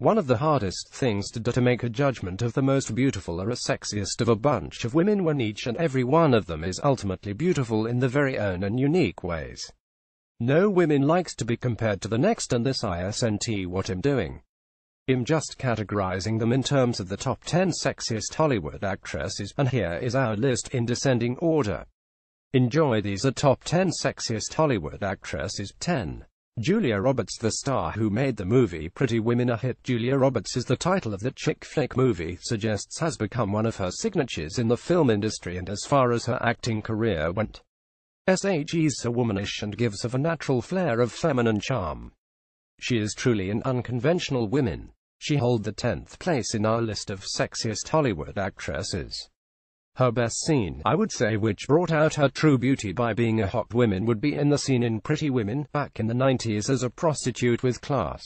One of the hardest things to do to make a judgment of the most beautiful or a sexiest of a bunch of women when each and every one of them is ultimately beautiful in their very own and unique ways. No women likes to be compared to the next, and this isn't what I'm doing. I'm just categorizing them in terms of the top 10 sexiest Hollywood actresses, and here is our list in descending order. Enjoy. These are top 10 sexiest Hollywood actresses. 10. Julia Roberts. The star who made the movie Pretty Women a hit. Julia Roberts is the title of the chick flick movie suggests has become one of her signatures in the film industry, and as far as her acting career went, she's so womanish and gives off a natural flair of feminine charm. She is truly an unconventional woman. She holds the 10th place in our list of sexiest Hollywood actresses. Her best scene, I would say, which brought out her true beauty by being a hot woman, would be in the scene in Pretty Women, back in the 90s as a prostitute with class.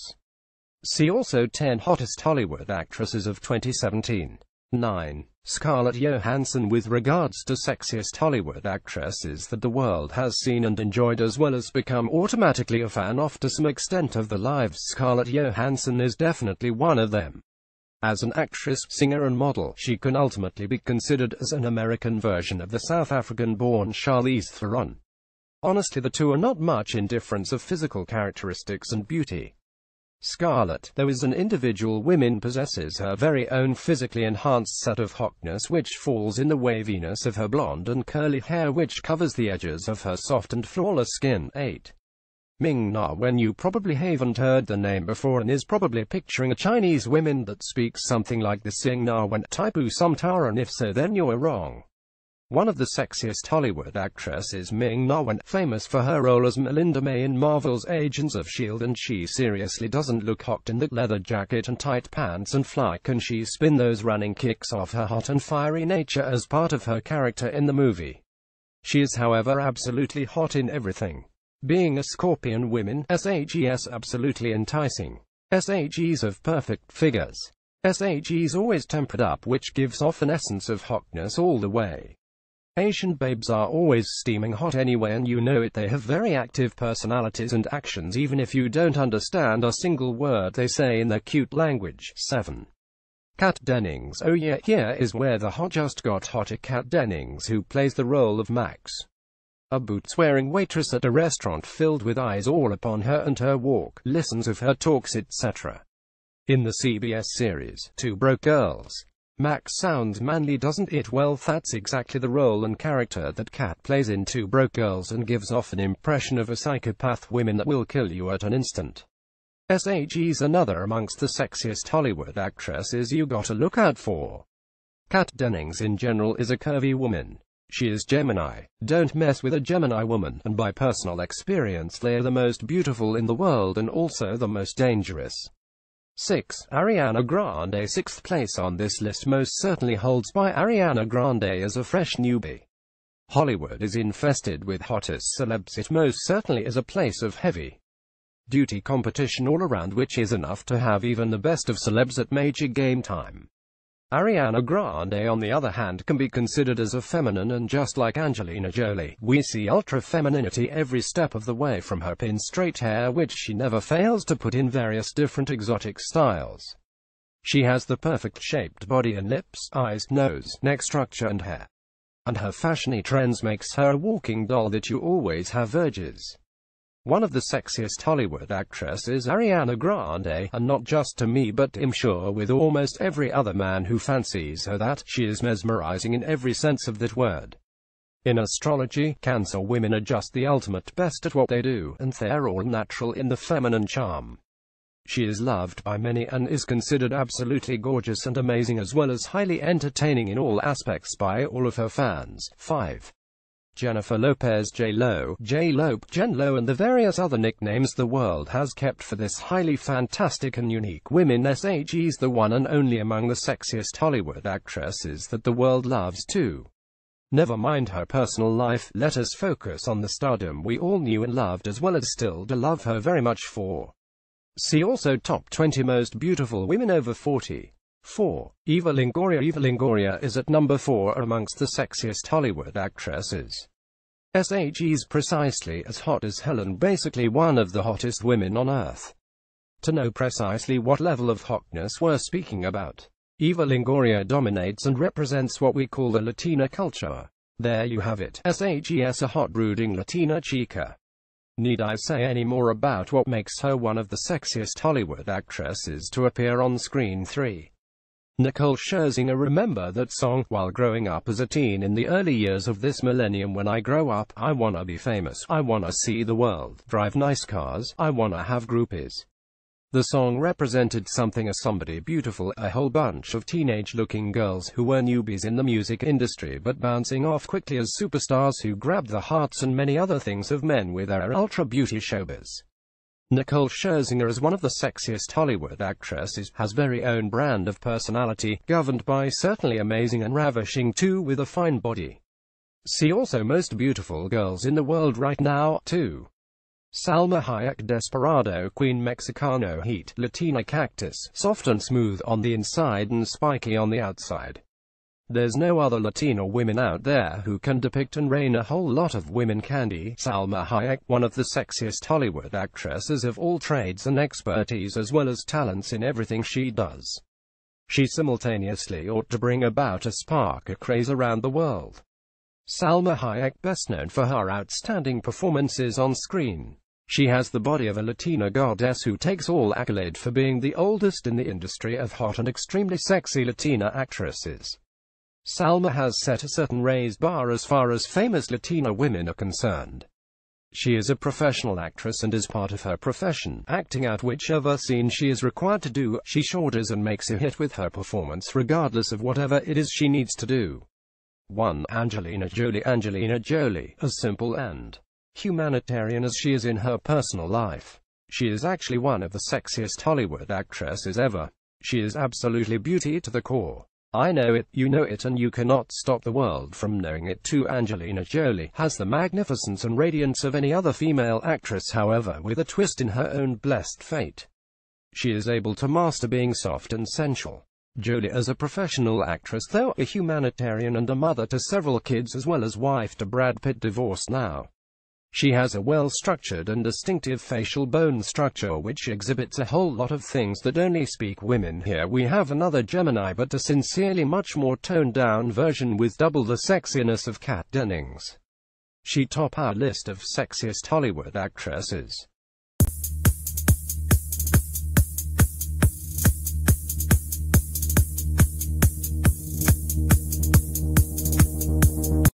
See also 10 hottest Hollywood actresses of 2017. 9. Scarlett Johansson. With regards to sexiest Hollywood actresses that the world has seen and enjoyed as well as become automatically a fan of to some extent of their lives, Scarlett Johansson is definitely one of them. As an actress, singer and model, she can ultimately be considered as an American version of the South African-born Charlize Theron. Honestly, the two are not much in difference of physical characteristics and beauty. Scarlett, though, as an individual woman, possesses her very own physically enhanced set of hotness, which falls in the waviness of her blonde and curly hair, which covers the edges of her soft and flawless skin. 8. Ming-Na Wen. You probably haven't heard the name before and is probably picturing a Chinese woman that speaks something like the Ming-Na Wen type Samtara, and if so, then you're wrong. One of the sexiest Hollywood actresses, Ming-Na Wen, famous for her role as Melinda May in Marvel's Agents of S.H.I.E.L.D., and she seriously doesn't look hot in that leather jacket and tight pants, and fly can she spin those running kicks off her hot and fiery nature as part of her character in the movie. She is, however, absolutely hot in everything. Being a Scorpion woman, SHE's absolutely enticing. SHE's of perfect figures. SHE's always tempered up, which gives off an essence of hotness all the way. Asian babes are always steaming hot anyway, and you know it. They have very active personalities and actions even if you don't understand a single word they say in their cute language. 7. Kat Dennings. Oh yeah, here is where the hot just got hotter. Kat Dennings, who plays the role of Max, a boots-wearing waitress at a restaurant filled with eyes all upon her and her walk, listens of her talks, etc. In the CBS series, Two Broke Girls, Max sounds manly, doesn't it? Well, that's exactly the role and character that Kat plays in Two Broke Girls, and gives off an impression of a psychopath woman that will kill you at an instant. SHE's another amongst the sexiest Hollywood actresses you gotta look out for. Kat Dennings in general is a curvy woman. She is Gemini. Don't mess with a Gemini woman, and by personal experience they are the most beautiful in the world and also the most dangerous. 6. Ariana Grande. 6th place on this list most certainly holds by Ariana Grande as a fresh newbie. Hollywood is infested with hottest celebs. It most certainly is a place of heavy duty competition all around, which is enough to have even the best of celebs at major game time. Ariana Grande, on the other hand, can be considered as a feminine, and just like Angelina Jolie, we see ultra-femininity every step of the way, from her pin-straight hair, which she never fails to put in various different exotic styles. She has the perfect shaped body and lips, eyes, nose, neck structure and hair. And her fashiony trends makes her a walking doll that you always have urges. One of the sexiest Hollywood actresses, Ariana Grande, and not just to me but I'm sure with almost every other man who fancies her, that she is mesmerizing in every sense of that word. In astrology, Cancer women are just the ultimate best at what they do, and they're all natural in the feminine charm. She is loved by many and is considered absolutely gorgeous and amazing, as well as highly entertaining in all aspects by all of her fans. 5. Jennifer Lopez. J-Lo, J-Lope, Jen-Lo, and the various other nicknames the world has kept for this highly fantastic and unique woman. SHE's the one and only among the sexiest Hollywood actresses that the world loves too. Never mind her personal life, let us focus on the stardom we all knew and loved, as well as still do love her very much for. See also Top 20 Most Beautiful Women Over 40. 4. Eva Longoria. Eva Longoria is at number 4 amongst the sexiest Hollywood actresses. SHE's precisely as hot as hell and basically one of the hottest women on earth. to know precisely what level of hotness we're speaking about. Eva Longoria dominates and represents what we call the Latina culture. There you have it. SHES, a hot brooding Latina chica. Need I say any more about what makes her one of the sexiest Hollywood actresses to appear on screen? 3. Nicole Scherzinger. Remember that song, while growing up as a teen in the early years of this millennium? When I grow up, I wanna be famous, I wanna see the world, drive nice cars, I wanna have groupies. The song represented something as somebody beautiful, a whole bunch of teenage-looking girls who were newbies in the music industry but bouncing off quickly as superstars who grabbed the hearts and many other things of men with their ultra-beauty showbiz. Nicole Scherzinger, as one of the sexiest Hollywood actresses, has very own brand of personality, governed by certainly amazing and ravishing too, with a fine body. See also most beautiful girls in the world right now, too. Salma Hayek. Desperado Queen. Mexicano Heat. Latina Cactus, soft and smooth on the inside and spiky on the outside. There's no other Latina women out there who can depict and rain a whole lot of women candy. Salma Hayek, one of the sexiest Hollywood actresses of all trades and expertise as well as talents in everything she does. She simultaneously ought to bring about a spark of craze around the world. Salma Hayek, best known for her outstanding performances on screen. She has the body of a Latina goddess who takes all accolade for being the oldest in the industry of hot and extremely sexy Latina actresses. Salma has set a certain raised bar as far as famous Latina women are concerned. She is a professional actress and as part of her profession, acting out whichever scene she is required to do, she shoulders and makes a hit with her performance regardless of whatever it is she needs to do. 1. Angelina Jolie. Angelina Jolie, as simple and humanitarian as she is in her personal life, she is actually one of the sexiest Hollywood actresses ever. She is absolutely beauty to the core. I know it, you know it, and you cannot stop the world from knowing it too. Angelina Jolie has the magnificence and radiance of any other female actress, however, with a twist in her own blessed fate. She is able to master being soft and sensual. Jolie, as a professional actress, though a humanitarian and a mother to several kids as well as wife to Brad Pitt, divorced now. She has a well-structured and distinctive facial bone structure which exhibits a whole lot of things that only speak women. Here we have another Gemini, but a sincerely much more toned-down version with double the sexiness of Kat Dennings. She top our list of sexiest Hollywood actresses.